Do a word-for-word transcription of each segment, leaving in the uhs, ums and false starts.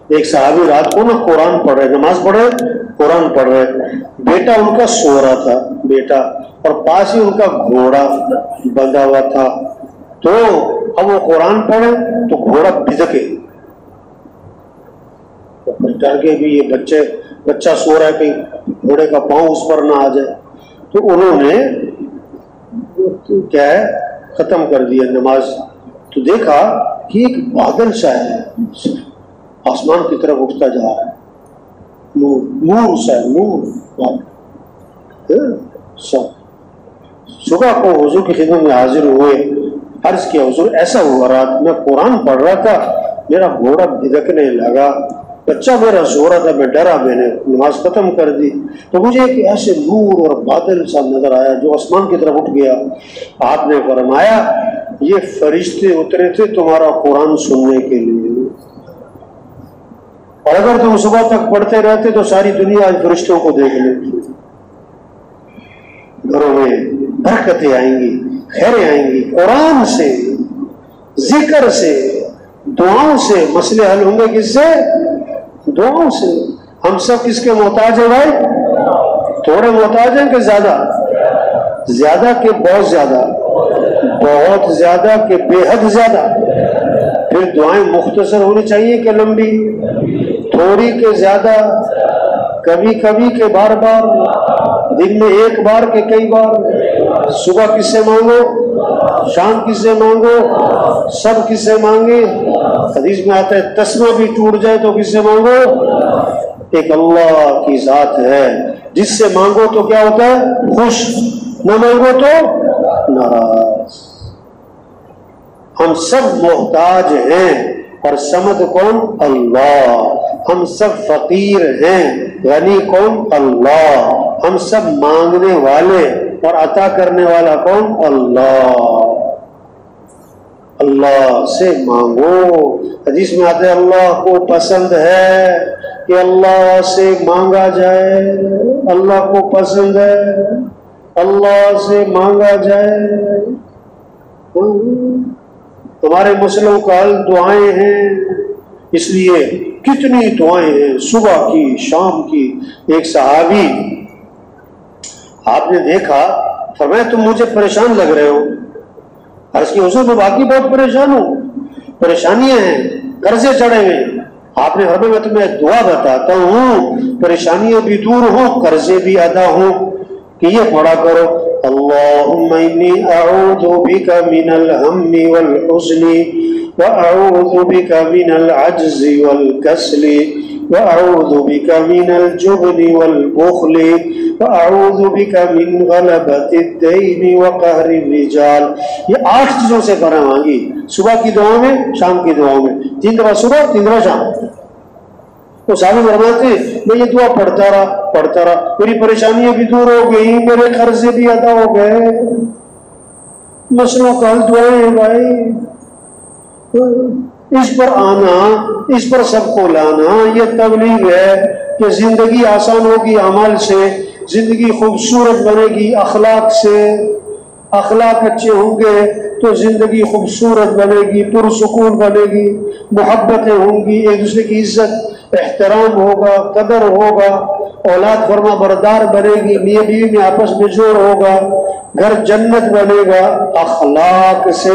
ایک صحابی رات کو نا قرآن پڑھ رہے، نماز پڑھ رہے، قرآن پڑھ رہے، بیٹا ان کا سو رہا تھا بیٹا، اور پاس ہی ان کا گھوڑا بندھا ہوا تھا، تو اب وہ قرآن پڑھے تو گھوڑا بھدکے، ڈر کے بھی یہ بچے بچہ سو رہا ہے کہیں گھوڑے کا پاؤں اس پر نہ آ جائے، تو انہوں نے کیا ہے ختم کر دیا نماز، تو دیکھا کہ ایک بادل سا ہے آسمان کی طرف اٹھتا جا رہا ہے، نور نور سا ہے، نور سب۔ صبح کو حضور کی خدمت میں حاضر ہوئے، عرض کیا حضور ایسا ہوا رات میں قرآن پڑھ رہا تھا، میرا گھوڑا بھدکنے لگا، بچہ میرا سو رہا تھا، میں ڈرا، میں نے نماز ختم کر دی، تو مجھے ایک ایسے نور اور بادل سا نظر آیا جو آسمان کی طرف اٹھ گیا۔ آپ نے فرمایا یہ فرشتے اترے تھے تمہارا قرآن سننے کے لیے، اور اگر تم صبح تک پڑھتے رہتے تو ساری دنیا آج فرشتوں کو دیکھ لیتی، گھروں میں برکتیں آئیں گی، خیریں آئیں گی، قرآن سے، ذکر سے، دعاؤں سے مسئلے حل ہوں گے۔ کس سے؟ دعاؤں سے۔ ہم سب کس کے محتاج ہیں بھائی؟ تھوڑے محتاج ہیں کہ زیادہ؟ زیادہ کہ بہت زیادہ؟ بہت زیادہ کہ بے حد زیادہ؟ پھر دعائیں مختصر ہونی چاہیے کہ لمبی؟ تھوڑی کہ زیادہ؟ کبھی کبھی کہ بار بار؟ دن میں ایک بار کہ کئی بار؟ صبح کس سے مانگو، شام کس سے مانگو، سب کس سے مانگے؟ حدیث میں آتا ہے تسمہ بھی ٹوٹ جائے تو کس سے مانگو؟ ایک اللہ کی ذات ہے جس سے مانگو تو کیا ہوتا ہے؟ خوش، نہ مانگو تو ناراض۔ ہم سب محتاج ہیں، اور سمد کون؟ اللہ۔ ہم سب فقیر ہیں، غنی کون؟ اللہ۔ ہم سب مانگنے والے، اور عطا کرنے والا کون؟ اللہ۔ اللہ سے مانگو۔ حدیث میں آتے ہیں اللہ کو پسند ہے کہ اللہ سے مانگا جائے، اللہ کو پسند ہے اللہ سے مانگا جائے۔ تمہارے مسئلوں کا حل دعائیں ہیں، اس لیے کتنی دعائیں ہیں صبح کی شام کی۔ ایک صحابی آپ نے دیکھا، فرمایا تم مجھے پریشان لگ رہے ہو۔ عرض کی حضور میں باقی بہت پریشان ہوں، پریشانیاں ہیں، قرضے چڑھے ہوئے۔ آپ نے فرمایا میں تمہیں دعا بتاتا ہوں پریشانیاں بھی دور ہوں، قرضے بھی ادا ہوں، کہ یہ پڑھا کرو اللہم انی اعوذ بک من الہم والحزن واعوذ بک من العجز والکسل واعوذ بک من الجبن والبخل واعوذ بک من غلبۃ الدین وقہر الرجال۔ یہ آٹھ چیزوں سے پناہ مانگی صبح کی دعاؤں میں، شام کی دعاؤں میں، تین دفعہ صبح تین دفعہ شام۔ تو صحابی فرماتے ہیں میں یہ دعا پڑھتا رہا پڑھتا رہا میری پریشانیاں بھی دور ہو گئی، میرے قرضے بھی ادا ہو گئے، مسئلوں کا حل دعائیں ہیں بھائی۔ اس پر آنا، اس پر سب کو لانا، یہ تبلیغ ہے کہ زندگی آسان ہوگی اعمال سے، زندگی خوبصورت بنے گی اخلاق سے، اخلاق اچھے ہوں گے تو زندگی خوبصورت بنے گی، پرسکون بنے گی، محبتیں ہوں گی، ایک دوسرے کی عزت احترام ہوگا، قدر ہوگا، اولاد فرما بردار بنے گی، میاں بیوی میں آپس میں جوڑ ہوگا، گھر جنت بنے گا اخلاق سے،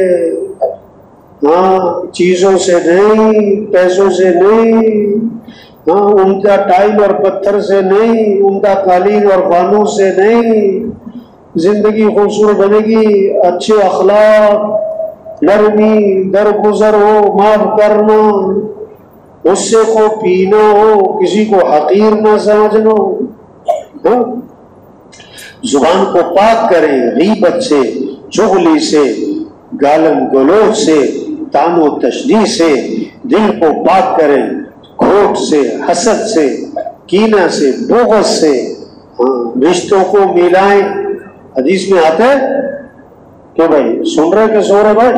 ہاں چیزوں سے نہیں، پیسوں سے نہیں، ہاں عمدہ ٹائل اور پتھر سے نہیں، عمدہ قالین اور بانوں سے نہیں۔ زندگی خوبصورت بنے گی اچھے اخلاق، نرمی، درگزر ہو، معاف کرنا، غصے کو پینا ہو، کسی کو حقیر نہ سمجھنا ہو، زبان کو پاک کریں غیبت سے، چغلی سے، گالم گلوچ سے، تان و تشنیع سے، دل کو پاک کریں کھوٹ سے، حسد سے، کینہ سے، بغض سے، رشتوں کو ملائیں۔ حدیث میں آتا ہے کہ بھائی سن رہے کہ سو رہے بھائی؟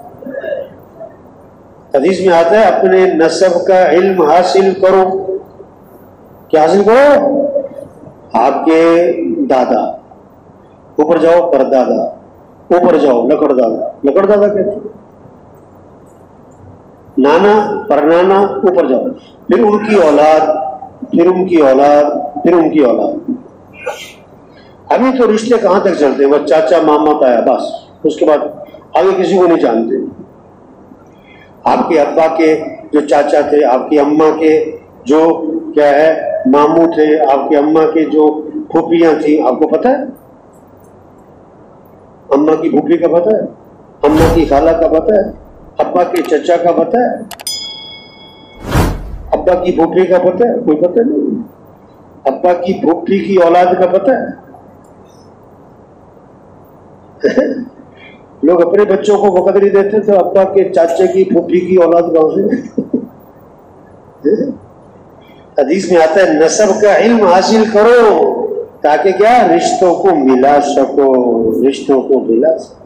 حدیث میں آتا ہے اپنے نسب کا علم حاصل کرو۔ کیا حاصل کرو؟ آپ کے دادا، اوپر جاؤ پردادا، اوپر جاؤ لکڑ دادا، لکڑ دادا کہتے ہیں نانا پرنانا اوپر جاؤ، پھر ان کی اولاد، پھر ان کی اولاد، پھر ان کی اولاد. ابھی تو رشتے کہاں تک چلتے ہیں؟ بس چاچا ماما تایا، بس اس کے بعد آگے کسی کو نہیں جانتے. آپ کے ابا کے جو چاچا تھے، آپ کی اماں کے جو کیا ہے ماموں تھے، آپ کی اماں کے جو پھوپھیاں تھیں، آپ کو پتہ ہے؟ اماں کی پھوپھی کا پتہ ہے؟ اماں کی خالہ کا پتہ ہے؟ ابا کے چچا کا پتہ ہے؟ ابا کی پھوپھی کا پتہ ہے؟ کوئی پتہ نہیں. ابا کی پھوپھی کی اولاد کا پتہ ہے؟ لوگ اپنے بچوں کو وقت نہیں دیتے تو ابا کے چاچے کی پھوپھی کی اولاد کہاں سے؟ حدیث میں آتا ہے نسب کا علم حاصل کرو تاکہ کیا رشتوں کو ملا سکو، رشتوں کو ملا سکو.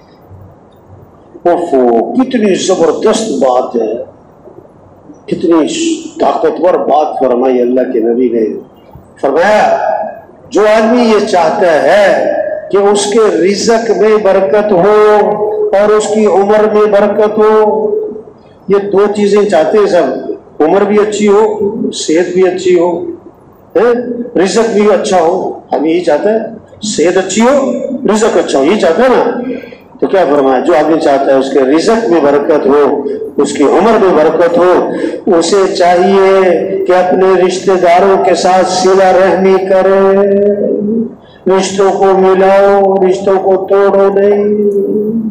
کتنی زبردست بات ہے، کتنی طاقتور بات فرمائی اللہ کے نبی نے. فرمایا جو آدمی یہ چاہتا ہے کہ اس کے رزق میں برکت ہو اور اس کی عمر میں برکت ہو، یہ دو چیزیں چاہتے ہیں سب، عمر بھی اچھی ہو، صحت بھی اچھی ہو، رزق بھی اچھا ہو. ہم یہی چاہتے ہیں، صحت اچھی ہو، رزق اچھا ہو، یہی چاہتے ہیں نا. تو کیا فرمایا جو آدمی چاہتا ہے اس کے رزق میں برکت ہو، اس کی عمر میں برکت ہو، اسے چاہیے کہ اپنے رشتہ داروں کے ساتھ صلہ رحمی کرے، رشتوں کو ملاؤ، رشتوں کو توڑو نہیں.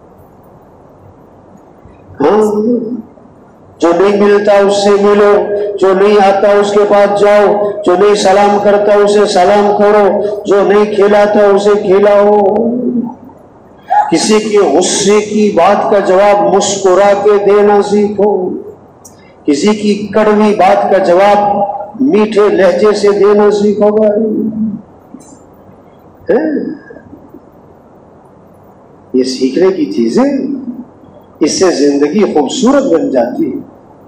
ہاں جو نہیں ملتا اس سے ملو، جو نہیں آتا اس کے پاس جاؤ، جو نہیں سلام کرتا اسے سلام کرو، جو نہیں کھلاتا اسے کھلاؤ. کسی کے غصے کی بات کا جواب مسکرا کے دینا سیکھو، کسی کی کڑوی بات کا جواب میٹھے لہجے سے دینا سیکھو. یہ سیکھنے کی چیزیں، اس سے زندگی خوبصورت بن جاتی ہے.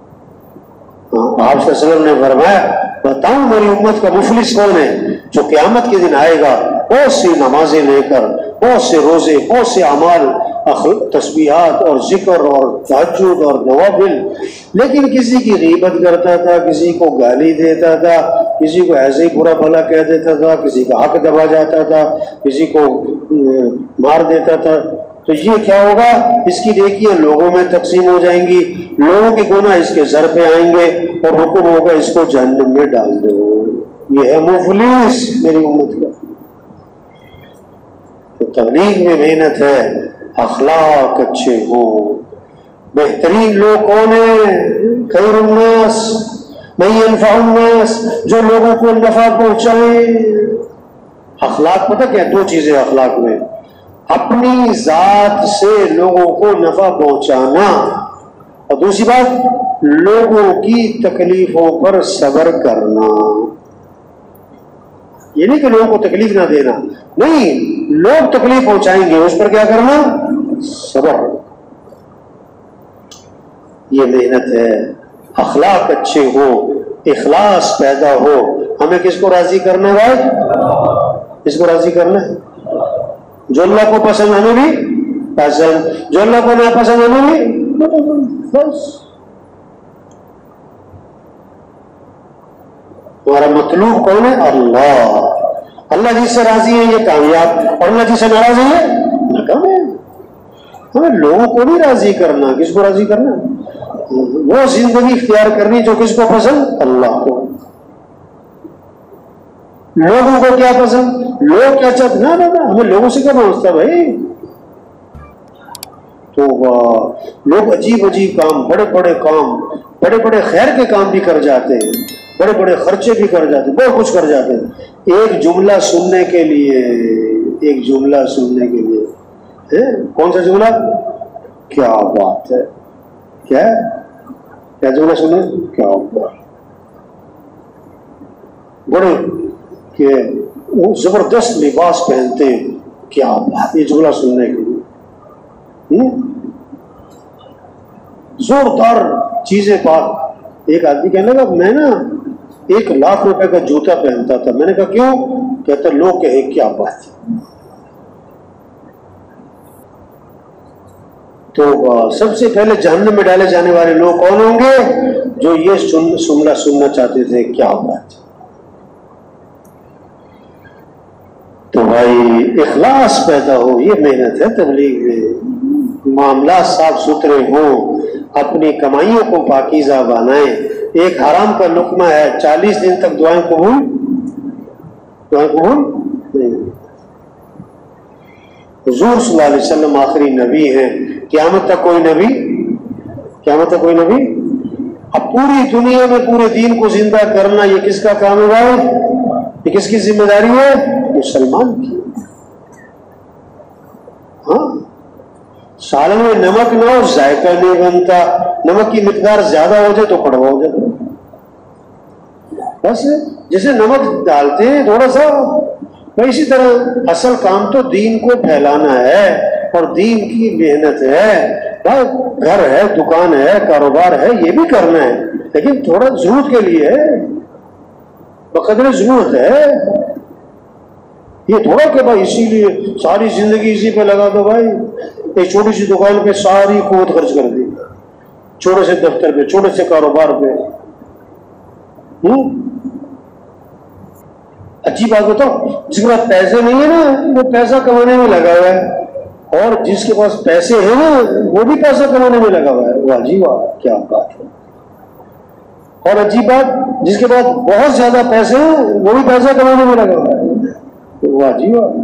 آپ صلی اللہ علیہ وسلم نے فرمایا بتاؤں میری امت کا مفلس کون ہے؟ جو قیامت کے دن آئے گا بہت سی نمازیں لے کر، بہت سے روزے، بہت سے اعمال، تسبیحات اور ذکر اور تہجد اور نوافل، لیکن کسی کی غیبت کرتا تھا، کسی کو گالی دیتا تھا، کسی کو ایسے ہی برا بھلا کہہ دیتا تھا، کسی کا حق دبا جاتا تھا، کسی کو مار دیتا تھا. تو یہ کیا ہوگا؟ اس کی نیکیاں لوگوں میں تقسیم ہو جائیں گی، لوگوں کے گناہ اس کے سر پہ آئیں گے اور حکم ہوگا اس کو جہنم میں ڈال دو. یہ ہے مفلس میری امت کا. تو تبلیغ میں محنت ہے، اخلاق اچھے ہوں. بہترین لوگ کون ہیں؟ خیر الناس من ينفع الناس، جو لوگوں کو نفع پہنچائیں. اخلاق پتہ کیا؟ دو چیزیں اخلاق میں، اپنی ذات سے لوگوں کو نفع پہنچانا، اور دوسری بات لوگوں کی تکلیفوں پر صبر کرنا. یہ نہیں کہ لوگوں کو تکلیف نہ دینا، نہیں، لوگ تکلیف پہنچائیں گے اس پر کیا کرنا؟ صبر. یہ محنت ہے. اخلاق اچھے ہو، اخلاص پیدا ہو. ہمیں کس کو راضی کرنا ہے بھائی؟ کس کو راضی کرنا ہے؟ جو اللہ کو پسند ہمیں بھی پسند، جو اللہ کو ناپسند ہمیں بھی بس. ہمارا مطلوب کون ہے؟ اللہ. اللہ جس سے راضی ہے یہ کامیاب، اور اللہ جس سے ناراض ہے ناکام ہے. ہمیں لوگوں کو نہیں راضی کرنا. کس کو راضی کرنا؟ وہ زندگی اختیار کرنی جو کس کو پسند؟ اللہ کو. لوگوں کو کیا پسند؟ لوگ کیا چاہتے؟ نہ نہ ہمیں لوگوں سے کیا پہنچتا بھائی. تو لوگ عجیب عجیب کام، بڑے بڑے کام، بڑے بڑے خیر کے کام بھی کر جاتے ہیں، بڑے بڑے خرچے بھی کر جاتے ہیں، بہت کچھ کر جاتے ہیں ایک جملہ سننے کے لیے. ایک جملہ سننے کے لیے. کون سا جملہ؟ کیا بات ہے! کیا کیا جملہ سنے؟ کیا بات! بڑے کہ وہ زبردست لباس پہنتے ہیں، کیا بات! یہ جملہ سننے کے لیے زوردار چیزیں پاک. ایک آدمی کہنے لگا میں نا ایک لاکھ روپے کا جوتا پہنتا تھا. میں نے کہا کیوں؟ کہتا لوگ کہے کیا بات. تو سب سے پہلے جہنم میں ڈالے جانے والے لوگ کون ہوں گے؟ جو یہ سن سننا سننا چاہتے تھے کیا ہوگا. تو بھائی اخلاص پیدا ہو، یہ محنت ہے تبلیغ میں. معاملات صاف ستھرے ہوں، اپنی کمائیوں کو پاکیزہ بنائیں. ایک حرام کا لقمہ ہے، چالیس دن تک دعائیں قبول دعائیں قبول نہیں. حضور صلی اللہ علیہ وسلم آخری نبی ہیں، قیامت تک کوئی نبی قیامت تک کوئی نبی اب پوری دنیا میں پورے دین کو زندہ کرنا یہ کس کا کام ہے بھائی؟ یہ کس کی ذمہ داری ہے؟ مسلمان کی. ہاں، سالن میں نمک نہ ہو ذائقہ نہیں بنتا، نمک کی مقدار زیادہ ہو جائے تو کڑوا ہو جاتا. بس جیسے نمک ڈالتے ہیں تھوڑا سا، اسی طرح اصل کام تو دین کو پھیلانا ہے اور دین کی محنت ہے. گھر ہے، دکان ہے، کاروبار ہے، یہ بھی کرنا ہے، لیکن تھوڑا ضرورت کے لیے ہے، بقدر ضرورت ہے. یہ تھوڑا کہ بھائی اسی لیے ساری زندگی اسی پہ لگا دو. بھائی ایک چھوٹی سی دکان پہ ساری قوت خرچ کر دی، چھوٹے سے دفتر پہ، چھوٹے سے کاروبار پہ. ہوں اچھی بات بتاؤ، جس کے پاس پیسے نہیں ہے نا وہ پیسہ کمانے میں لگا ہوا ہے، اور جس کے پاس پیسے ہیں نا وہ بھی پیسہ کمانے میں لگا ہوا ہے. واہ جی واہ، کیا بات ہے. اور عجیب بات، جس کے پاس بہت زیادہ پیسے ہیں وہ بھی پیسہ کمانے میں لگا ہوا ہے. واہ جی واہ.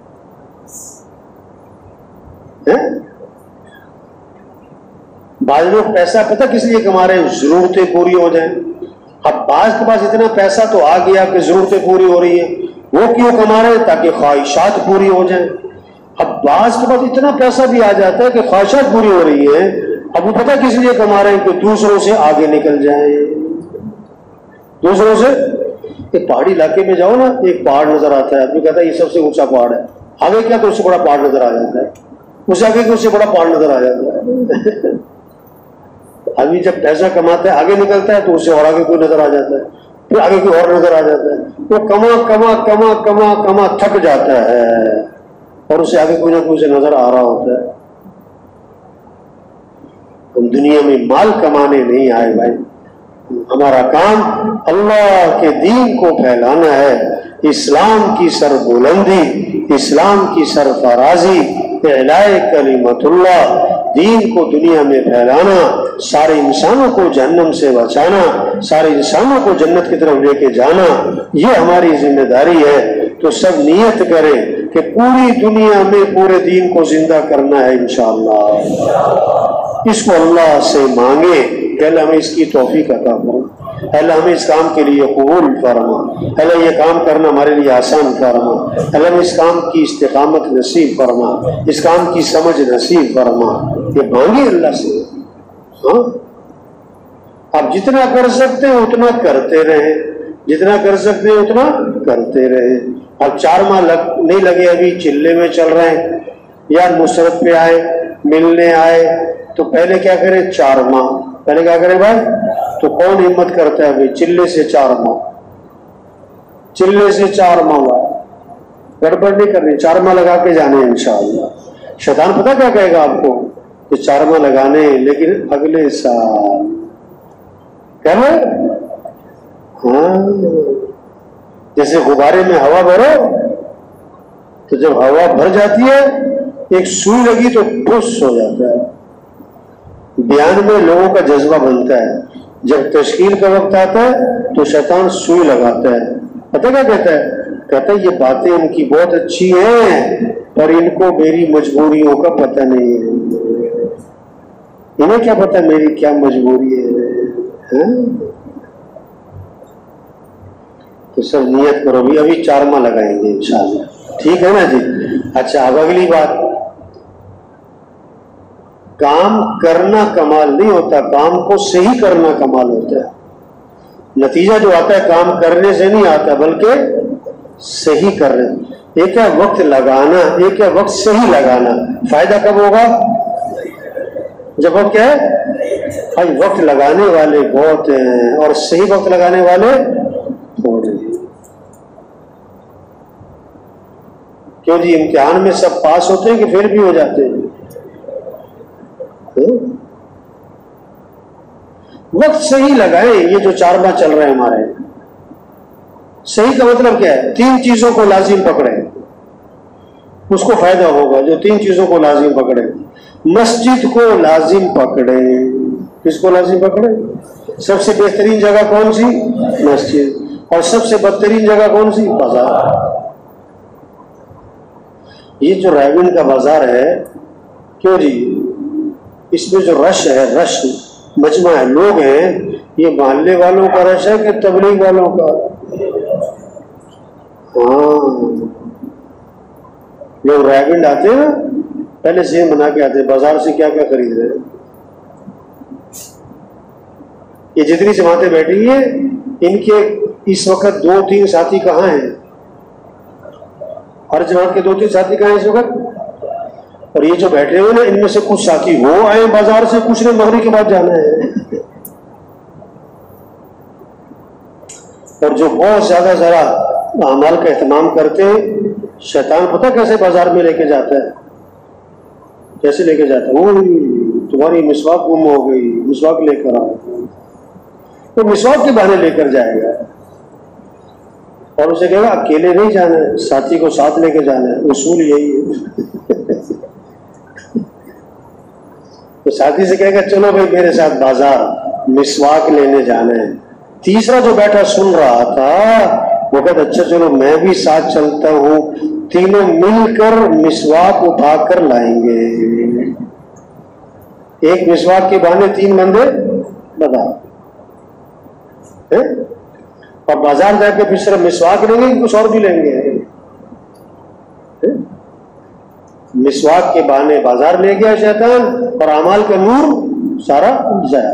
بعض لوگ پیسہ پتہ کس لیے کما رہے ہیں؟ ضرورتیں پوری ہو جائیں. اب بعض کے پاس اتنا پیسہ تو آ گیا کہ ضرورتیں پوری ہو رہی ہیں، وہ کیوں کما رہے ہیں؟ تاکہ خواہشات پوری ہو جائیں. اب بعض کے پاس اتنا پیسہ بھی آ جاتا ہے کہ خواہشات پوری ہو رہی ہیں، اب وہ پتہ کس لیے کما رہے ہیں؟ کہ دوسروں سے آگے نکل جائیں. دوسروں سے ایک پہاڑی علاقے میں جاؤ نا، ایک پہاڑ نظر آتا ہے، آدمی کہتا ہے یہ سب سے اونچا پہاڑ ہے، آگے کیا تو اس سے بڑا پہاڑ نظر آ جاتا ہے، اس آگے کہ اس سے بڑا پہاڑ نظر آ جاتا ہے. آدمی جب پیسہ کماتا ہے آگے نکلتا ہے تو اس سے اور آگے کوئی نظر آ جاتا ہے، پھر آگے کوئی اور نظر آ جاتا ہے. وہ کما کما کما کما کما تھک جاتا ہے اور اسے آگے کوئی نہ کوئی سے نظر آ رہا ہوتا ہے. ہم دنیا میں مال کمانے نہیں آئے بھائی، ہمارا کام اللہ کے دین کو پھیلانا ہے. اسلام کی سر بلندی، اسلام کی سرفرازی، اعلاء کلمت اللہ، دین کو دنیا میں پھیلانا، سارے انسانوں کو جہنم سے بچانا، سارے انسانوں کو جنت کی طرف لے کے جانا، یہ ہماری ذمہ داری ہے. تو سب نیت کریں کہ پوری دنیا میں پورے دین کو زندہ کرنا ہے انشاءاللہ. اس کو اللہ سے مانگے کہ اللہ ہمیں اس کی توفیق عطا فرما، اللہ ہمیں اس کام کے لیے قبول فرما، اللہ یہ کام کرنا ہمارے لیے آسان فرما، اللہ ہمیں اس کام کی استقامت نصیب فرما، اس کام کی سمجھ نصیب فرما. یہ مانگے اللہ سے. ہاں آپ جتنا کر سکتے ہیں اتنا کرتے رہیں، جتنا کر سکتے ہیں اتنا کرتے رہیں. اب چار ماہ لگ نہیں لگے، ابھی چلے میں چل رہے ہیں، یا نصرت پہ آئے، ملنے آئے، تو پہلے کیا کریں؟ چار ماہ پہلے کیا کریں بھائی؟ تو کون ہمت کرتا ہے بھائی چلے سے چار ماہ چلے سے چار ماہ بھائی گڑبڑ نہیں کرنی، چار ماہ لگا کے جانے ہیں انشاءاللہ. شیطان پتہ کیا کہے گا آپ کو کہ چار ماہ لگانے ہیں لیکن اگلے سال کیا ہے؟ ہاں جیسے غبارے میں ہوا بھرو تو جب ہوا بھر جاتی ہے ایک سوئی لگی تو ٹھوس ہو جاتا ہے. بیان میں لوگوں کا جذبہ بنتا ہے، جب تشکیل کا وقت آتا ہے تو شیطان سوئی لگاتا ہے. پتہ کیا کہتا ہے؟ کہتا ہے یہ باتیں ان کی بہت اچھی ہیں پر ان کو میری مجبوریوں کا پتہ نہیں ہے. انہیں کیا پتہ میری کیا مجبوری ہے؟ تو سب نیت کرو بھی، ابھی چار ماہ لگائیں گے انشاءاللہ. ٹھیک ہے نا جی؟ اچھا اب اگلی بات، کام کرنا کمال نہیں ہوتا، کام کو صحیح کرنا کمال ہوتا ہے. نتیجہ جو آتا ہے کام کرنے سے نہیں آتا بلکہ صحیح کرنے. ایک ہے وقت لگانا، ایک ہے وقت صحیح لگانا. فائدہ کب ہوگا؟ جب وقت کیا ہے بھائی وقت لگانے والے بہت ہیں اور صحیح وقت لگانے والے تھوڑے. کیوں جی امتحان میں سب پاس ہوتے ہیں کہ پھر بھی ہو جاتے ہیں؟ وقت صحیح لگائیں. یہ جو چار ماہ چل رہے ہیں ہمارے، صحیح کا مطلب کیا ہے؟ تین چیزوں کو لازم پکڑیں، اس کو فائدہ ہوگا. جو تین چیزوں کو لازم پکڑے، مسجد کو لازم پکڑے. کس کو لازم پکڑے؟ سب سے بہترین جگہ کون سی؟ مسجد. اور سب سے بدترین جگہ کون سی؟ بازار. یہ جو رائے کا بازار ہے، کیوں جی؟ اس میں جو رش ہے، رش مجمع ہے، لوگ ہیں، یہ محلے والوں کا رش ہے کہ تبلیغ والوں کا؟ ہاں، لوگ رائے آتے ہیں نا، پہلے سے بنا کے آتے ہیں بازار سے کیا کیا خرید رہے ہیں. یہ جتنی جماعتیں بیٹھی ہیں، ان کے اس وقت دو تین ساتھی کہاں ہیں؟ ہر جماعت کے دو تین ساتھی کہاں ہیں اس وقت؟ اور یہ جو بیٹھے ہوئے نا، ان میں سے کچھ ساتھی وہ آئے بازار سے، کچھ نے مغرب کے بعد جانا ہے. اور جو بہت زیادہ ذرا اعمال کا اہتمام کرتے ہیں، شیطان پتہ کیسے بازار میں لے کے جاتا ہے؟ کیسے لے کے جاتا ہے؟ وہ تمہاری مسواک گم ہو گئی، مسواک لے کر آؤ. وہ مسواک کے بہانے لے کر جائے گا، اور اسے کہے گا اکیلے نہیں جانا ہے، ساتھی کو ساتھ لے کے جانا ہے. اصول یہی ہے. تو ساتھی سے کہے گا چلو بھائی میرے ساتھ بازار، مسواک لینے جانا ہے. تیسرا جو بیٹھا سن رہا تھا وہ کہتا اچھا چلو میں بھی ساتھ چلتا ہوں، تینوں مل کر مسواک اٹھا کر لائیں گے. ایک مسواک کے بہانے تین بندے بتا. اور بازار جا کے پھر صرف مسواک لیں گے کہ کچھ اور بھی لیں گے؟ مسواک کے بہانے بازار لے گیا شیطان، اور اعمال کا نور سارا ضائع.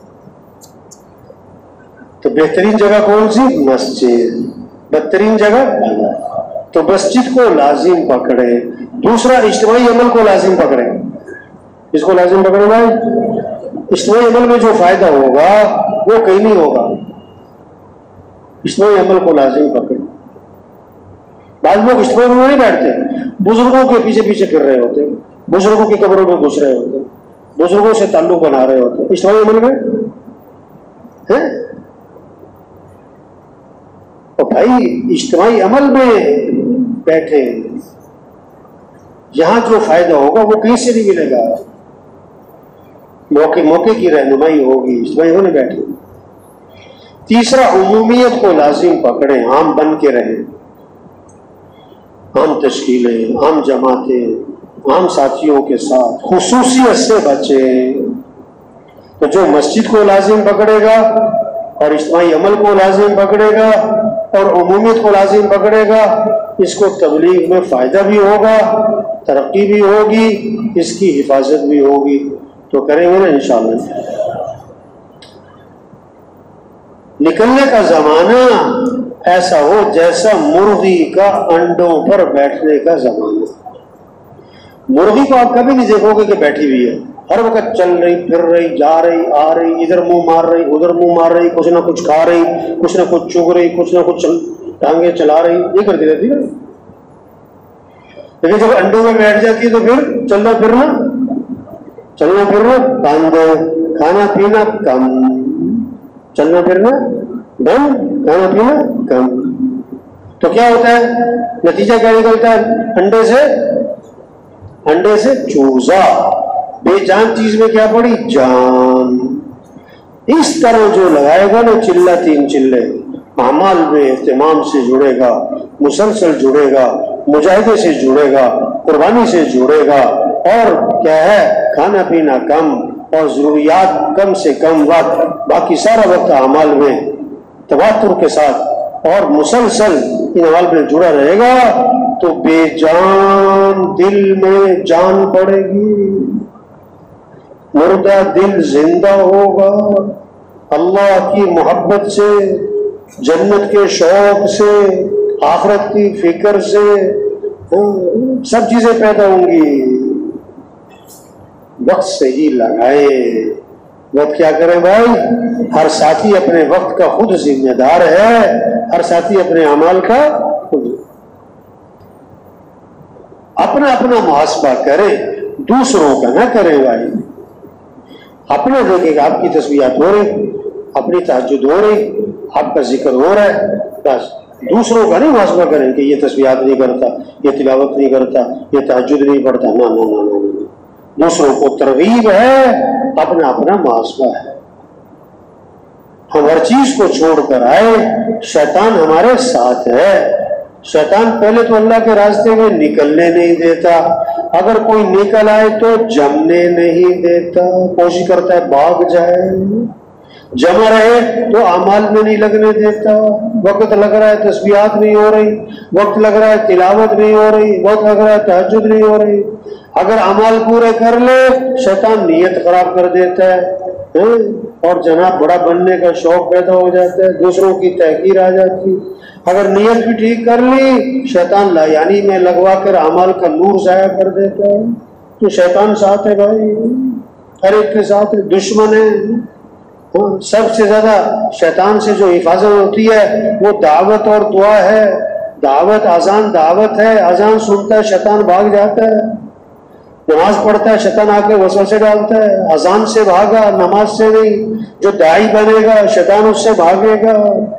تو بہترین جگہ کون سی؟ مسجد. بدترین جگہ بازار. تو مسجد کو لازم پکڑے. دوسرا اجتماعی عمل کو لازم پکڑے. اس کو لازم پکڑے بھائی. اجتماعی عمل میں جو فائدہ ہوگا وہ کہیں نہیں ہوگا. اجتماعی عمل کو لازم پکڑے. بعض لوگ اجتماعی میں نہیں بیٹھتے، بزرگوں کے پیچھے پیچھے پھر رہے ہوتے، بزرگوں کی قبروں میں گھس رہے ہوتے، بزرگوں سے تعلق بنا رہے ہوتے. اجتماعی عمل میں ہے. اور بھائی اجتماعی عمل میں بیٹھے، یہاں جو فائدہ ہوگا وہ کہیں سے نہیں ملے گا. موقع موقع کی رہنمائی ہوگی. اجتماعی ہونے بیٹھے. تیسرا عمومیت کو لازم پکڑیں، عام بن کے رہیں. عام تشکیلیں، عام جماعتیں، عام ساتھیوں کے ساتھ خصوصیت سے بچیں. تو جو مسجد کو لازم پکڑے گا اور اجتماعی عمل کو لازم پکڑے گا اور عمومیت کو لازم پکڑے گا، اس کو تبلیغ میں فائدہ بھی ہوگا، ترقی بھی ہوگی، اس کی حفاظت بھی ہوگی. تو کریں گے نا انشاءاللہ. نکلنے کا زمانہ ایسا ہو جیسا مرغی کا انڈوں پر بیٹھنے کا زمانہ. مرغی کو آپ کبھی نہیں دیکھو گے کہ بیٹھی ہوئی ہے، ہر وقت چل رہی، پھر رہی، جا رہی، آ رہی، ادھر منہ مار رہی، ادھر منہ مار رہی، کچھ نہ کچھ کھا رہی، کچھ نہ کچھ چگ رہی، کچھ نہ کچھ ٹانگیں چلا رہی، یہ کرتی رہتی ہے. لیکن جب انڈوں میں بیٹھ جاتی ہے تو پھر چلنا پھرنا چلنا پھرنا بند، کھانا پینا کم، چلنا پھرنا بند، کھانا پینا کم. تو کیا ہوتا ہے؟ نتیجہ کیا نکلتا ہے؟ انڈے سے انڈے سے چوزا. بے جان چیز میں کیا پڑی؟ جان. اس طرح جو لگائے گا نا چلہ تین چلے، اعمال میں اہتمام سے جڑے گا، مسلسل جڑے گا، مجاہدے سے جڑے گا، قربانی سے جڑے گا، اور کیا ہے؟ کھانا پینا کم اور ضروریات کم سے کم وقت، باقی سارا وقت اعمال میں تواتر کے ساتھ اور مسلسل ان اعمال میں جڑا رہے گا، تو بے جان دل میں جان پڑے گی، مردہ دل زندہ ہوگا. اللہ کی محبت سے، جنت کے شوق سے، آخرت کی فکر سے سب چیزیں پیدا ہوں گی. وقت صحیح لگائے. وقت کیا کریں بھائی؟ ہر ساتھی اپنے وقت کا خود ذمہ دار ہے، ہر ساتھی اپنے اعمال کا خود اپنا اپنا محاسبہ کرے، دوسروں کا نہ کرے بھائی. اپنے دیکھے گا آپ کی تسبیحات ہو رہی، اپنی تہجد ہو رہی، آپ کا ذکر ہو رہا ہے، بس دوسروں کا نہیں محاسبہ کریں کہ یہ تسبیحات نہیں کرتا، یہ تلاوت نہیں کرتا، یہ تہجد نہیں پڑھتا، نہ نہ نہ نہ دوسروں کو ترغیب ہے، اپنا اپنا محاسبہ ہے۔ ہم ہر چیز کو چھوڑ کر آئے، شیطان ہمارے ساتھ ہے۔ شیطان پہلے تو اللہ کے راستے میں نکلنے نہیں دیتا، اگر کوئی نکل آئے تو جمنے نہیں دیتا، کوشش کرتا ہے بھاگ جائے، جمع رہے تو اعمال میں نہیں لگنے دیتا۔ وقت لگ رہا ہے تسبیحات نہیں ہو رہی، وقت لگ رہا ہے تلاوت نہیں ہو رہی، وقت لگ رہا ہے تہجد نہیں ہو رہی، اگر اعمال پورے کر لے شیطان نیت خراب کر دیتا ہے، اور جناب بڑا بننے کا شوق پیدا ہو جاتا ہے، دوسروں کی تحقیر آ جاتی۔ اگر نیت بھی ٹھیک کر لی شیطان لا یعنی میں لگوا کر اعمال کا نور ضائع کر دیتا ہے۔ تو شیطان ساتھ ہے بھائی، ہر ایک کے ساتھ ہے، دشمن ہے۔ سب سے زیادہ شیطان سے جو حفاظت ہوتی ہے وہ دعوت اور دعا ہے۔ دعوت اذان دعوت ہے، اذان سنتا ہے شیطان بھاگ جاتا ہے، نماز پڑھتا ہے شیطان آ کے وسوسے ڈالتا ہے، اذان سے بھاگا نماز سے نہیں، جو داعی بنے گا شیطان اس سے بھاگے گا۔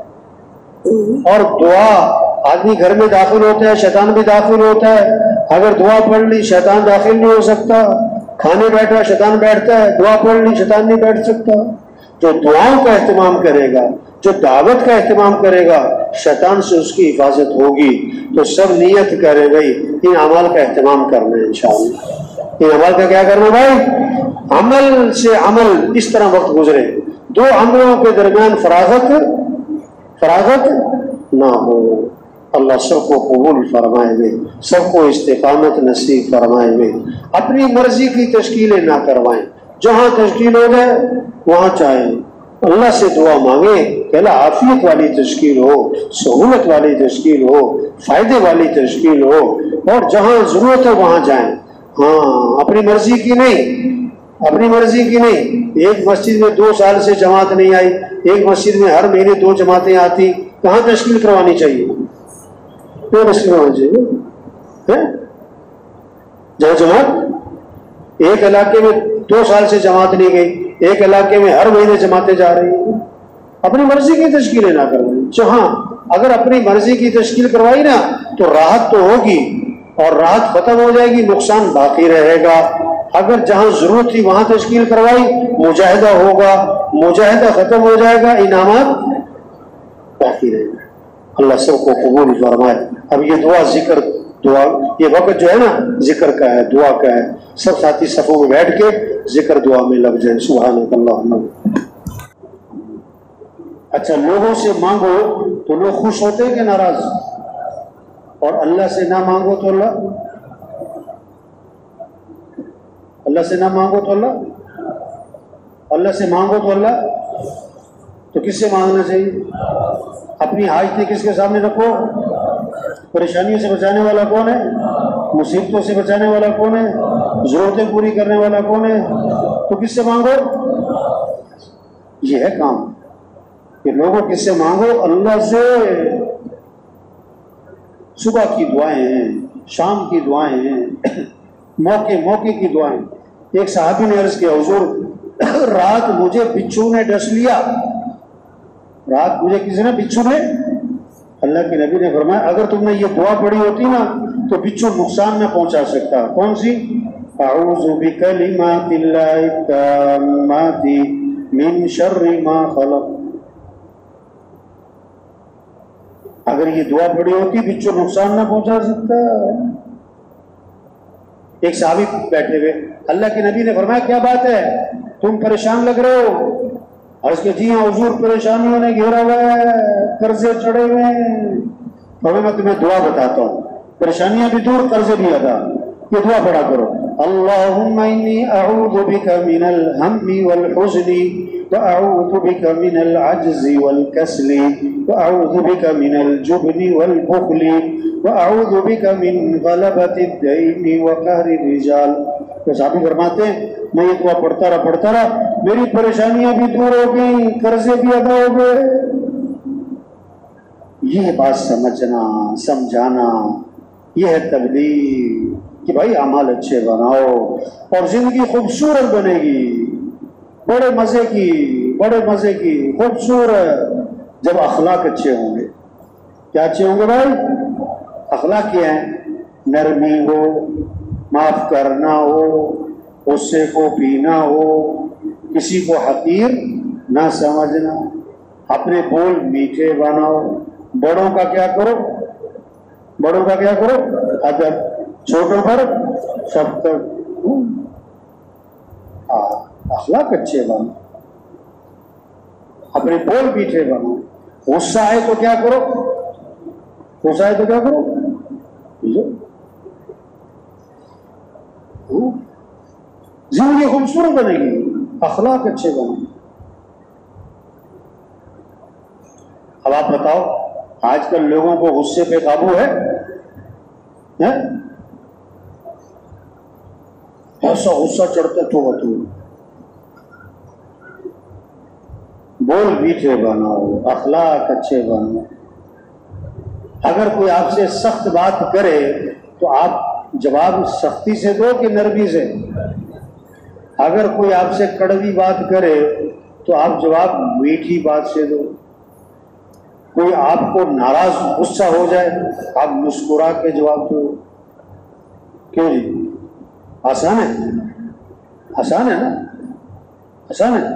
اور دعا آدمی گھر میں داخل ہوتا ہے شیطان بھی داخل ہوتا ہے، اگر دعا پڑھ لی شیطان داخل نہیں ہو سکتا، کھانے بیٹھا شیطان بیٹھتا ہے، دعا پڑھ لی شیطان نہیں بیٹھ سکتا۔ جو دعاؤں کا اہتمام کرے گا، جو دعوت کا اہتمام کرے گا، شیطان سے اس کی حفاظت ہوگی۔ تو سب نیت کرے بھائی ان اعمال کا اہتمام کرنا ہے انشاءاللہ۔ ان عمل کا کیا کرنا بھائی؟ عمل سے عمل اس طرح وقت گزرے، دو عملوں کے درمیان فراغت فراغت نہ ہو۔ اللہ سب کو قبول فرمائے گے، سب کو استقامت نصیب فرمائے گے۔ اپنی مرضی کی تشکیلیں نہ کروائیں، جہاں تشکیل ہو جائے وہاں چاہیں۔ اللہ سے دعا مانگے کہ اللہ عافیت والی تشکیل ہو، سہولت والی تشکیل ہو، فائدے والی تشکیل ہو، اور جہاں ضرورت ہے وہاں جائیں۔ ہاں اپنی مرضی کی نہیں، اپنی مرضی کی نہیں۔ ایک مسجد میں دو سال سے جماعت نہیں آئی، ایک مسجد میں ہر مہینے دو جماعتیں آتی، کہاں تشکیل کروانی چاہیے؟ کیوں تشکیل کروانی چاہیے؟ جہاں جماعت ایک علاقے میں دو سال سے جماعت نہیں گئی، ایک علاقے میں ہر مہینے جماعتیں جا رہی ہیں، اپنی مرضی کی تشکیلیں نہ کروائیں۔ جہاں اگر اپنی مرضی کی تشکیل کروائی نا تو راحت تو ہوگی، اور راحت ختم ہو جائے گی، نقصان باقی رہے گا۔ اگر جہاں ضرورت تھی وہاں تشکیل کروائی، مجاہدہ ہوگا، مجاہدہ ختم ہو جائے گا، انعامات باقی رہے گا۔ اللہ سب کو قبول فرمائے۔ اب یہ دعا ذکر دعا یہ وقت جو ہے نا ذکر کا ہے، دعا کا ہے۔ سب ساتھی صفوں میں بیٹھ کے ذکر دعا میں لگ جائیں۔ سبحانک اللہم۔ اچھا لوگوں سے مانگو تو لوگ خوش ہوتے ہیں کہ ناراض؟ اور اللہ سے نہ مانگو تو اللہ اللہ سے نہ مانگو تو اللہ اللہ سے مانگو تو اللہ تو کس سے مانگنا چاہیے؟ اپنی حاجتیں کس کے سامنے رکھو؟ پریشانیوں سے بچانے والا کون ہے؟ مصیبتوں سے بچانے والا کون ہے؟ ضرورتیں پوری کرنے والا کون ہے؟ تو کس سے مانگو؟ یہ ہے کام کہ لوگوں کس سے مانگو؟ اللہ سے۔ صبح کی دعائیں ہیں، شام کی دعائیں ہیں، موقع موقع کی دعائیں۔ ایک صحابی نے عرض کیا حضور رات مجھے بچھو نے ڈس لیا، رات مجھے کسی نے بچھو نے۔ اللہ کے نبی نے فرمایا اگر تم نے یہ دعا پڑھی ہوتی نا تو بچھو نقصان نہ پہنچا سکتا۔ کون سی؟ اعوذ بکلمات اللہ التامات من شر ما خلق۔ اگر یہ دعا پڑھی ہوتی بچھو نقصان نہ پہنچا سکتا۔ ایک صحابی بیٹھے ہوئے، اللہ کے نبی نے فرمایا کیا بات ہے تم پریشان لگ رہے ہو؟ اور اس کے جی ہاں حضور پریشانیوں نے گھیرا ہوا ہے، قرضے چڑھے ہوئے ہیں۔ فرمایا میں تمہیں دعا بتاتا ہوں، پریشانیاں بھی دور قرضے بھی ادا۔ یہ دعا پڑھا کرو، اللہم انی اعوذ بک من الہم والحزن واعوذ بک من العجز والکسل واعوذ بک من الجبن والبخل واعوذ بک من غلبۃ الدین وقہر الرجال۔ تو صحابی فرماتے ہیں میں یہ دعا پڑھتا رہا پڑھتا رہا میری پریشانیاں بھی دور ہو گئی، قرضے بھی ادا ہو گئے۔ یہ بات سمجھنا سمجھانا یہ ہے تبلیغ کہ بھائی اعمال اچھے بناؤ اور زندگی خوبصورت بنے گی۔ بڑے مزے کی بڑے مزے کی خوبصورت جب اخلاق اچھے ہوں گے. کیا اچھے ہوں گے بھائی؟ اخلاق کیا ہیں؟ نرمی ہو، معاف کرنا ہو، غصے کو پینا ہو، کسی کو حقیر نہ سمجھنا، اپنے بول میٹھے بناؤ، بڑوں کا کیا کرو؟ بڑوں کا کیا کرو؟ ادب، چھوٹوں پر سب تک. اخلاق اچھے بنو، اپنے بول میٹھے بنو. غصہ آئے تو کیا کرو؟ غصہ آئے تو کیا کرو؟ زندگی خوبصورت بنے گی، اخلاق اچھے بنو. اب آپ بتاؤ، آج کل لوگوں کو غصے پہ قابو ہے؟ ایسا غصہ چڑھتا تو تو بول میٹھے بناؤ، اخلاق اچھے بناؤ. اگر کوئی آپ سے سخت بات کرے تو آپ جواب سختی سے دو کہ نرمی سے؟ اگر کوئی آپ سے کڑوی بات کرے تو آپ جواب میٹھی بات سے دو. کوئی آپ کو ناراض غصہ ہو جائے آپ مسکرا کے جواب دو. کیوں جی؟ آسان ہے؟ آسان ہے نا؟ آسان ہے؟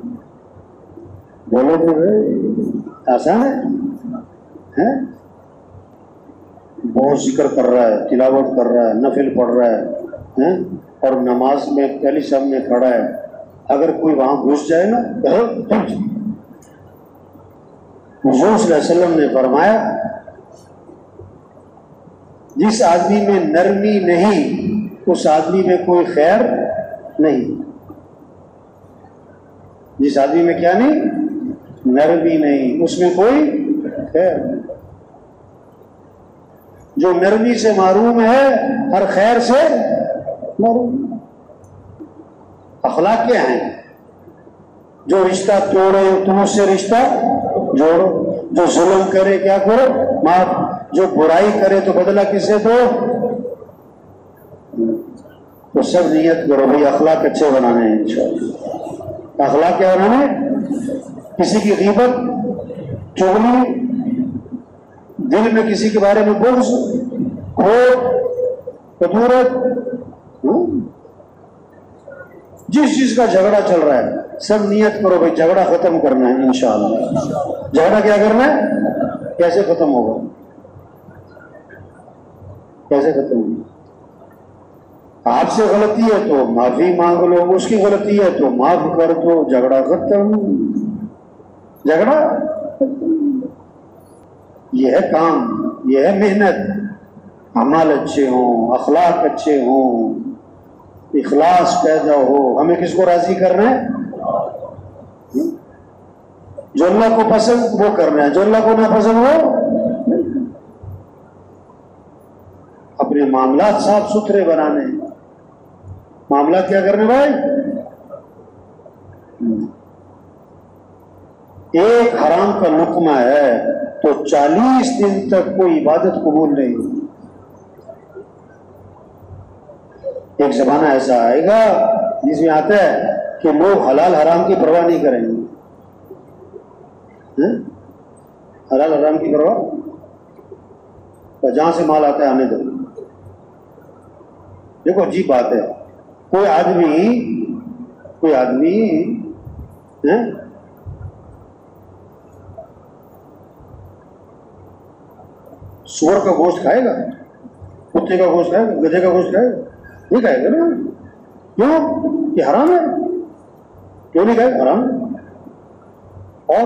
بولو تو آسان ہے؟ بہت ذکر کر رہا ہے، تلاوت کر رہا ہے، نفل پڑھ رہا ہے اور نماز میں پہلی صف میں کھڑا ہے، اگر کوئی وہاں گھس جائے نا، حضور صلی اللہ علیہ وسلم نے فرمایا جس آدمی میں نرمی نہیں اس آدمی میں کوئی خیر نہیں. جس آدمی میں کیا نہیں؟ نرمی نہیں، اس میں کوئی خیر نہیں. جو نرمی سے معروم ہے ہر خیر سے محروم. اخلاق کیا ہیں؟ جو رشتہ توڑے تم اس سے رشتہ جوڑو، جو ظلم کرے کیا کرو؟ معاف، جو برائی کرے تو بدلہ کس سے دو؟ تو سب نیت کرو بھائی اخلاق اچھے بنانے ہیں انشاءاللہ. اخلاق کیا بنانے؟ کسی کی غیبت، چغلی، دل میں کسی کے بارے میں بغض، کھوٹ، کدورت، جس چیز کا جھگڑا چل رہا ہے سب نیت کرو بھائی جھگڑا ختم کرنا ہے انشاءاللہ. جھگڑا کیا کرنا ہے؟ کیسے ختم ہوگا؟ کیسے ختم ہوگا؟ آپ سے غلطی ہے تو معافی مانگ لو، اس کی غلطی ہے تو معاف کر دو، جھگڑا ختم. جھگڑا یہ ہے کام، یہ ہے محنت. اعمال اچھے ہوں، اخلاق اچھے ہوں، اخلاص پیدا ہو. ہمیں کس کو راضی کرنا ہے؟ جو اللہ کو پسند وہ کرنا ہے، جو اللہ کو نہ پسند ہو. اپنے معاملات صاف ستھرے بنانے. معاملات کیا کرنے بھائی؟ ایک حرام کا لقمہ ہے تو چالیس دن تک کوئی عبادت قبول نہیں ہوگی. ایک زمانہ ایسا آئے گا جس میں آتا ہے کہ لوگ حلال حرام کی پرواہ نہیں کریں گے. حلال حرام کی پرواہ، جہاں سے مال آتا ہے آنے دو. دیکھو عجیب بات ہے، کوئی آدمی کوئی آدمی سور کا گوشت کھائے گا، کتے کا گوشت کھائے گا، گدھے کا گوشت کھائے گا؟ نہیں کھائے گا نا. کیوں؟ یہ حرام ہے. کیوں نہیں کھائے؟ حرام. اور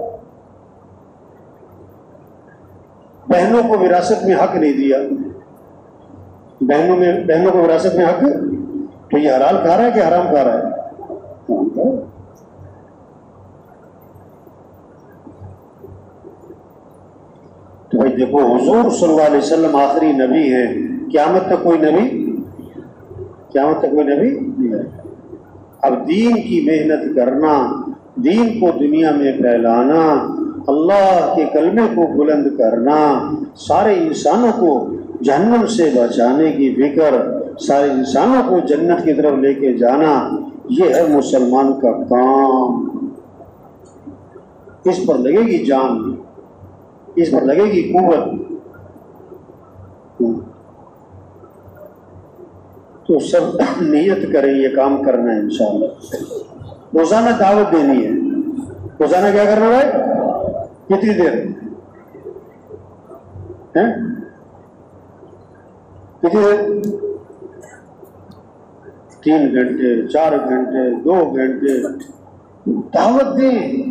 بہنوں کو وراثت میں حق نہیں دیا، بہنوں میں بہنوں کو وراثت میں حق، تو یہ حلال کھا رہا ہے کہ حرام کھا رہا ہے؟ تو بھائی دیکھو حضور صلی اللہ علیہ وسلم آخری نبی ہے، قیامت تک کوئی نبی قیامت تک کوئی نبی نہیں ہے. اب دین کی محنت کرنا، دین کو دنیا میں پھیلانا، اللہ کے کلمے کو بلند کرنا، سارے انسانوں کو جہنم سے بچانے کی فکر، سارے انسانوں کو جنت کی طرف لے کے جانا، یہ ہے مسلمان کا کام. اس پر لگے گی جان، اس پر لگے گی قوت. تو سب نیت کریں یہ کام کرنا ہے انشاءاللہ. روزانہ دعوت دینی ہے. روزانہ کیا کرنا ہے؟ کتنی دیر؟ کتنی دیر؟ تین گھنٹے، چار گھنٹے، دو گھنٹے دعوت دیں،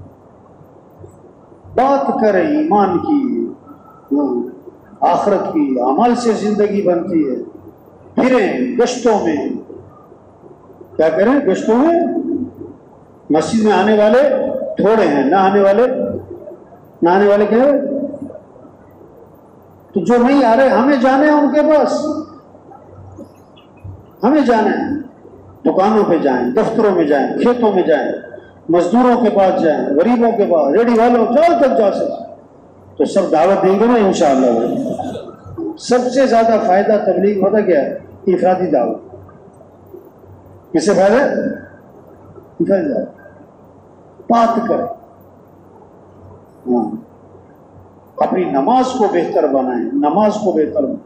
بات کریں ایمان کی، آخرت کی، اعمال سے زندگی بنتی ہے. پھریں گشتوں میں، کیا کریں گشتوں میں؟ مسجد میں آنے والے تھوڑے ہیں، نہ آنے والے نہ آنے والے کیا ہے؟ تو جو نہیں آ رہے ہمیں جانے ہیں ان کے پاس، ہمیں جانا ہے. دکانوں پہ جائیں، دفتروں میں جائیں، کھیتوں میں جائیں، مزدوروں کے پاس جائیں، غریبوں کے پاس، ریڈی والوں جہاں تک جا سکتے تو سب دعوت دیں گے نا انشاءاللہ. سب سے زیادہ فائدہ تبلیغ ہوتا کیا ہے؟ انفرادی دعوت. کس سے فائدہ؟ انفرادی دعوت. بات کریں، ہاں اپنی نماز کو بہتر بنائیں، نماز کو بہتر بنائیں.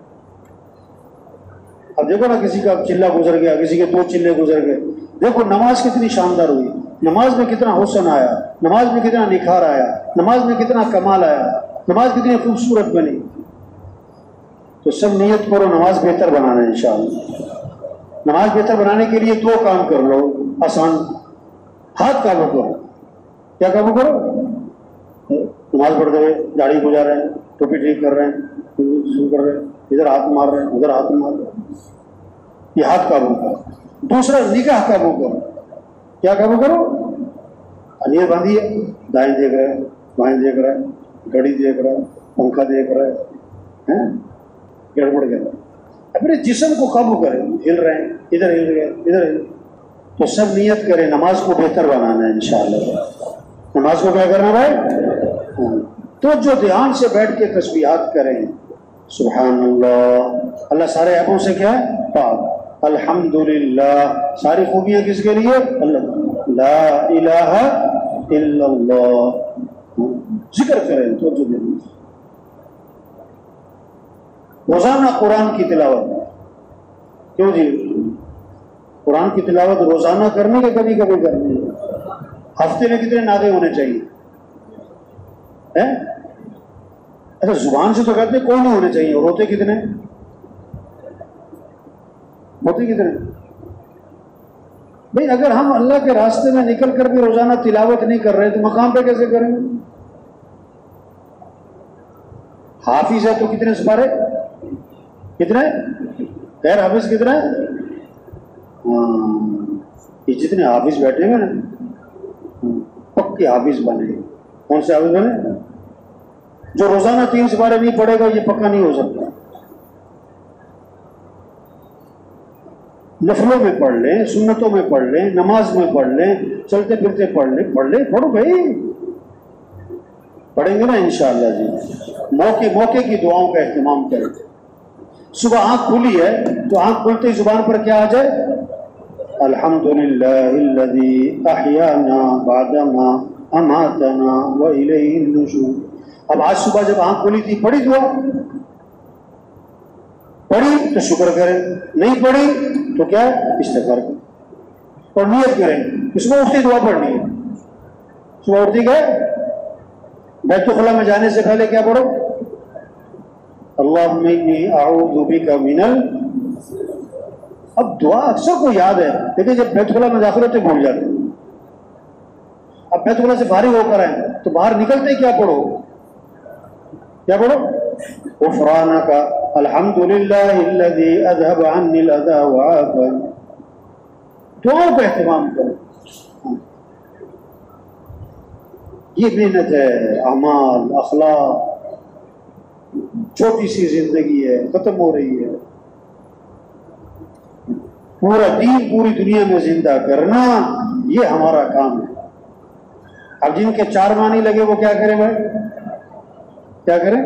اب دیکھو نا کسی کا چلہ گزر گیا، کسی کے دو چلے گزر گئے، دیکھو نماز کتنی شاندار ہوئی، نماز میں کتنا حسن آیا، نماز میں کتنا نکھار آیا، نماز میں کتنا کمال آیا، نماز کتنی خوبصورت بنی. تو سب نیت کرو نماز بہتر بنانا ہے انشاءاللہ. نماز بہتر بنانے کے لیے دو کام کر لو آسان. ہاتھ کام کرو. کیا کام کرو؟ نماز پڑھتے ہوئے داڑھی گزار رہے ہیں، ٹوپی ٹھیک کر رہے ہیں، شروع کر رہے ہیں، ادھر ہاتھ مار رہے ہیں، ادھر ہاتھ مار رہے ہیں، یہ ہاتھ قابو کرو. دوسرا نگاہ قابو کرو. کیا قابو کرو؟ انیت باندھی ہے، دائیں دیکھ رہے ہیں، بائیں دیکھ رہے ہیں، گھڑی دیکھ رہے ہیں، پنکھا دیکھ رہے ہیں، گڑبڑ کر رہے ہیں. اپنے جسم کو قابو کریں، ہل رہے ہیں، ادھر ہل گئے، ادھر ہل. تو سب نیت کریں نماز کو بہتر بنانا ہے انشاءاللہ. نماز کو کیا کرنا بھائی؟ تو جو دھیان سے بیٹھ کے تسبیحات کریں، سبحان اللہ، اللہ سارے عیبوں سے کیا ہے؟ پاک. الحمدللہ، ساری خوبیاں کس کے لیے؟ اللہ. لا الہ الا اللہ، ذکر کریں. تو جو دیں روزانہ قرآن کی تلاوت. کیوں جی؟ قرآن کی تلاوت روزانہ کرنے کے کبھی کبھی کرنی ہے. ہفتے میں کتنے نعرے ہونے چاہیے؟ اچھا زبان سے تو کہتے ہیں کوئی نہیں ہونے چاہیے، اور ہوتے کتنے؟ ہوتے کتنے بھائی؟ اگر ہم اللہ کے راستے میں نکل کر بھی روزانہ تلاوت نہیں کر رہے تو مقام پہ کیسے کریں گے؟ حافظ ہے تو کتنے سپارے؟ کتنے؟ غیر حافظ کتنے؟ ہاں یہ جتنے حافظ بیٹھے ہیں نا پکے حافظ بنے. کون سے حافظ بنے؟ جو روزانہ تین سپارے نہیں پڑھے گا یہ پکا نہیں ہو سکتا. نفلوں میں پڑھ لیں، سنتوں میں پڑھ لیں، نماز میں پڑھ لیں، چلتے پھرتے پڑھ لیں. پڑھ لیں، پڑھو بھائی، پڑھیں گے نا انشاءاللہ جی. موقع موقع کی دعاؤں کا اہتمام کریں. صبح آنکھ کھلی ہے تو آنکھ کھلتے ہی زبان پر کیا آ جائے؟ الحمدللہ الذی احیانا بعدما اماتنا والیہ النشور. اب آج صبح جب آنکھ کھلی تھی پڑھی دعا؟ پڑھی تو شکر کریں، نہیں پڑھی تو کیا استغفار کریں اور نیت کریں. صبح اٹھتی دعا پڑھنی ہے. صبح اٹھتی گئے بیت الخلاء میں جانے سے پہلے کیا پڑھو؟ اللہم انی اعوذ بک من ال. اب دعا اکثر کو یاد ہے لیکن جب بیت الخلاء میں داخل ہوتے بھول جاتے. اب بیت الخلاء سے فارغ ہو کر آئے تو باہر نکلتے کیا پڑھو؟ کیا پڑھو؟ غفرانک الحمدللہ الذی اذهب عنی الاذی وعافانی. دعاؤں کا اہتمام کرو. یہ محنت ہے، اعمال، اخلاق. چھوٹی سی زندگی ہے، ختم ہو رہی ہے. پورا دین پوری دنیا میں زندہ کرنا یہ ہمارا کام ہے. اب جن کے چار معنی لگے وہ کیا کریں بھائی؟ کیا کریں؟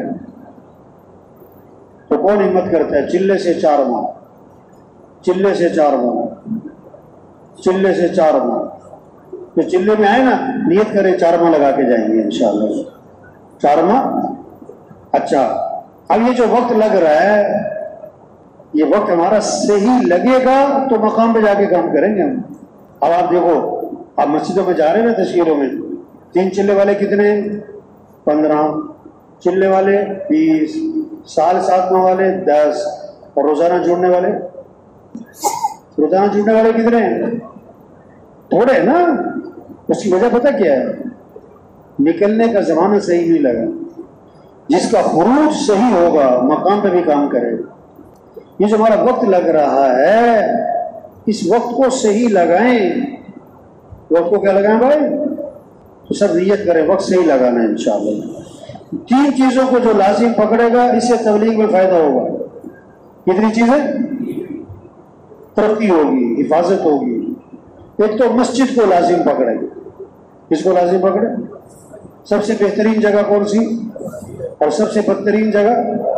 تو کون ہمت کرتا ہے چلے سے چار ماہ، چلے سے چار ماہ چلے سے چار ماہ، جو چلے میں آئے نا نیت کرے چار ماہ لگا کے جائیں گے انشاءاللہ، چار ماہ۔ اچھا اب یہ جو وقت لگ رہا ہے یہ وقت ہمارا صحیح لگے گا تو مقام پہ جا کے کام کریں گے ہم۔ اب آپ دیکھو آپ مسجدوں میں جا رہے ہیں نا تشکیلوں میں، تین چلے والے کتنے ہیں؟ پندرہ، چلے والے بیس، سال سات ماہ والے دس، اور روزانہ جوڑنے والے روزانہ جوڑنے والے کتنے ہیں؟ تھوڑے ہیں نا۔ اس کی وجہ پتہ کیا ہے؟ نکلنے کا زمانہ صحیح نہیں لگا۔ جس کا خروج صحیح ہوگا مقام پہ بھی کام کرے۔ یہ جو ہمارا وقت لگ رہا ہے اس وقت کو صحیح لگائیں۔ وقت کو کیا لگائیں بھائی؟ تو سب نیت کریں وقت صحیح لگانا ہے انشاءاللہ۔ تین چیزوں کو جو لازم پکڑے گا اس سے تبلیغ میں فائدہ ہوگا۔ کتنی چیزیں؟ ترقی ہوگی، حفاظت ہوگی۔ ایک تو مسجد کو لازم پکڑے، کس کو لازم پکڑے؟ سب سے بہترین جگہ کون سی اور سب سے بدترین جگہ؟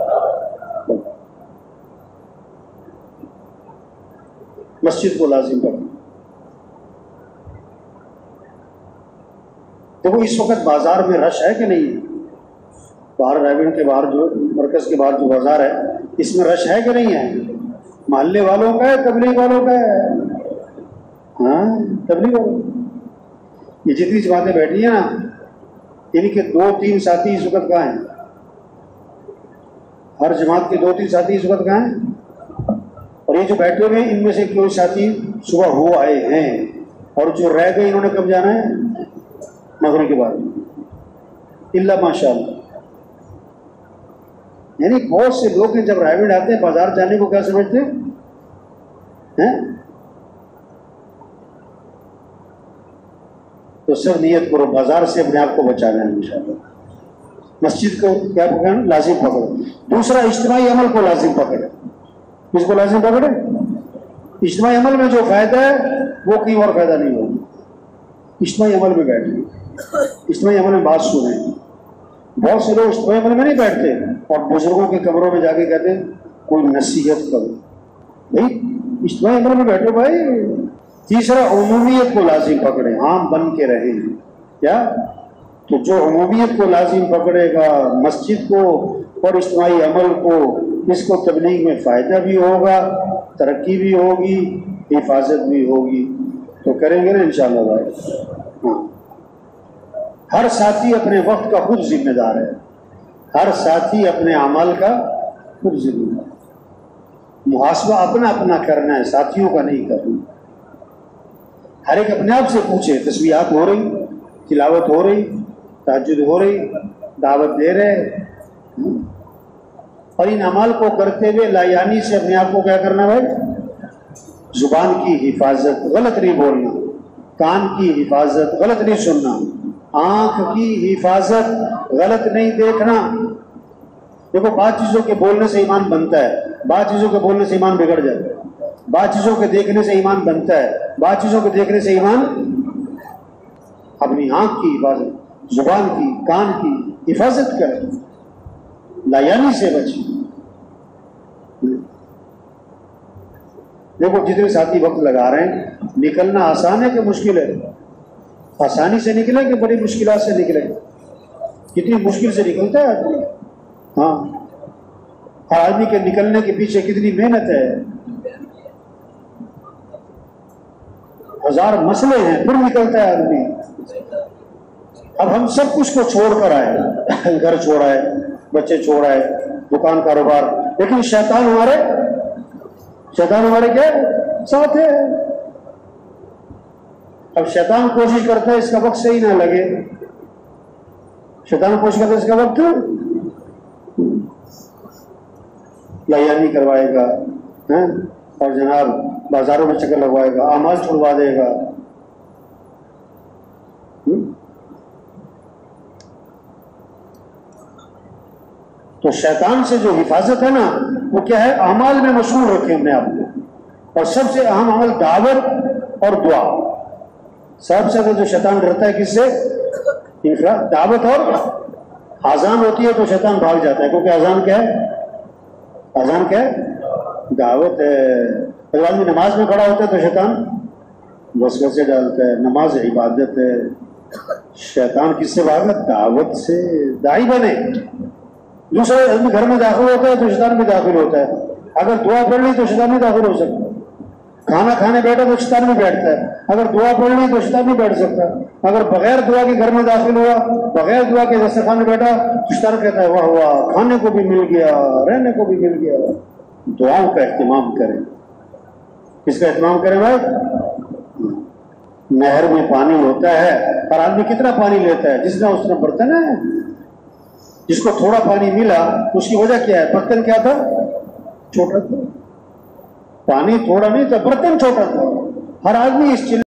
مسجد کو لازم پکڑے۔ دیکھو اس وقت بازار میں رش ہے کہ نہیں؟ باہر ریونڈ کے باہر جو مرکز کے باہر جو بازار ہے اس میں رش ہے کہ نہیں ہے؟ محلے والوں کا ہے تبلیغ والوں کا ہے؟ ہاں تبلیغ والوں۔ یہ جتنی جماعتیں بیٹھی ہیں نا ان کے دو تین ساتھی اس وقت کہاں ہیں؟ ہر جماعت کے دو تین ساتھی اس وقت کہاں ہیں؟ اور یہ جو بیٹھے ہوئے ہیں ان میں سے کوئی ساتھی صبح ہو آئے ہیں اور جو رہ گئے انہوں نے کب جانا ہے؟ مغرب کے بعد، اللہ ماشاء اللہ۔ یعنی بہت سے لوگ ہیں جب رائے آتے ہیں بازار جانے کو کیا سمجھتے ہیں؟ تو سب نیت کرو بازار سے اپنے آپ کو بچانا ہے انشاءاللہ۔ مسجد کو کیا پکڑنا؟ لازم پکڑو۔ دوسرا اجتماعی عمل کو لازم پکڑے۔ کس کو لازم پکڑے؟ اجتماعی عمل میں جو فائدہ ہے وہ کہیں اور فائدہ نہیں ہوگا۔ اجتماعی عمل میں بیٹھیں، اجتماعی عمل میں بات سنیں۔ بہت سے لوگ اجتماعی عمل میں نہیں بیٹھتے اور بزرگوں کے کمروں میں جا کے کہتے ہیں کوئی نصیحت کرو۔ بھائی اجتماعی عمل میں بیٹھو بھائی۔ تیسرا عمومیت کو لازم پکڑے، عام بن کے رہیں۔ کیا؟ تو جو عمومیت کو لازم پکڑے گا مسجد کو اور اجتماعی عمل کو، اس کو تبلیغ میں فائدہ بھی ہوگا، ترقی بھی ہوگی، حفاظت بھی ہوگی۔ تو کریں گے نا انشاءاللہ بھائی؟ ہاں۔ ہر ساتھی اپنے وقت کا خود ذمہ دار ہے، ہر ساتھی اپنے اعمال کا خود ذمہ دار۔ محاسبہ اپنا اپنا کرنا ہے، ساتھیوں کا نہیں کرنا۔ ہر ایک اپنے آپ سے پوچھے تسبیحات ہو رہی، تلاوت ہو رہی، تہجد ہو رہی، دعوت دے رہے، اور ان اعمال کو کرتے ہوئے لایانی سے اپنے آپ کو کیا کرنا بھائی؟ زبان کی حفاظت، غلط نہیں بولنا، کان کی حفاظت، غلط نہیں سننا، آنکھ کی حفاظت، غلط نہیں دیکھنا۔ دیکھو بعض چیزوں کے بولنے سے ایمان بنتا ہے، بعض چیزوں کے بولنے سے ایمان بگڑ جاتا ہے، بعض چیزوں کے دیکھنے سے ایمان بنتا ہے، بعض چیزوں کے دیکھنے سے ایمان۔ اپنی آنکھ کی حفاظت، زبان کی، کان کی حفاظت کریں، لایانی سے بچیں۔ دیکھو جتنے ساتھی وقت لگا رہے ہیں، نکلنا آسان ہے کہ مشکل ہے؟ آسانی سے نکلیں کہ بڑی مشکلات سے نکلیں؟ کتنی مشکل سے نکلتا ہے آدمی۔ ہاں، ہر آدمی کے نکلنے کے پیچھے کتنی محنت ہے، ہزار مسئلے ہیں پھر نکلتا ہے آدمی۔ اب ہم سب کچھ کو چھوڑ کر آئے، گھر چھوڑ آئے، بچے چھوڑ آئے، دکان کاروبار، لیکن شیطان ہمارے شیطان ہمارے کیا ساتھ ہے۔ اب شیطان کوشش کرتا ہے اس کا وقت صحیح نہ لگے، شیطان کوشش کرتا ہے اس کا وقت لایانی کروائے گا، اور جناب بازاروں میں چکر لگوائے گا، اعمال چھڑوا دے گا۔ تو شیطان سے جو حفاظت ہے نا وہ کیا ہے؟ اعمال میں مشغول رکھیں اپنے آپ کو، اور سب سے اہم عمل دعوت اور دعا۔ سب سے جو شیطان ڈرتا ہے کس سے؟ انفراد، دعوت اور اذان ہوتی ہے تو شیطان بھاگ جاتا ہے، کیونکہ اذان کیا ہے؟ اذان کیا ہے؟ دعوت ہے۔ اگر آدمی نماز میں کھڑا ہوتا ہے تو شیطان وسوسے ڈالتا ہے. نماز عبادت ہے. شیطان کس سے بھاگا؟ دعوت سے. داعی بنے. دوسرے آدمی گھر میں داخل ہوتا ہے تو شیطان بھی داخل ہوتا ہے. اگر دعا پڑھ لی تو شیطان بھی داخل ہو سکتا ہے. کھانا کھانے بیٹھا تو شیطان بھی بیٹھتا ہے. اگر دعا پڑھ لی تو شیطان بھی بیٹھ سکتا ہے. اگر بغیر دعا کے گھر میں داخل ہوا، بغیر دعا کے دسترخوان میں بیٹھا، شیطان کہتا ہے واہ واہ، کھانے کو بھی مل گیا، رہنے کو بھی مل گیا. دعاؤں کا اہتمام کریں. کس کا اہتمام کریں بھائی؟ نہر میں پانی ہوتا ہے، ہر آدمی کتنا پانی لیتا ہے؟ جس نے اس طرح برتن ہے. جس کو تھوڑا پانی ملا اس کی وجہ کیا ہے؟ برتن کیا تھا؟ چھوٹا تھا. پانی تھوڑا نہیں تھا، برتن چھوٹا تھا. ہر آدمی اس چیز